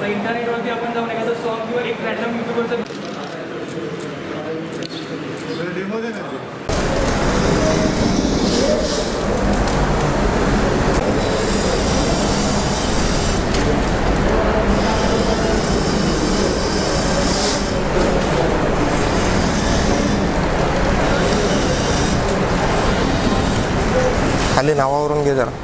इंटरनेटवरती आपण जाऊन एखादं सॉन्ग किंवा एक रॅन्डम यूट्यूबवरचं डेमो दे ना. खाली नावावरून घे जरा.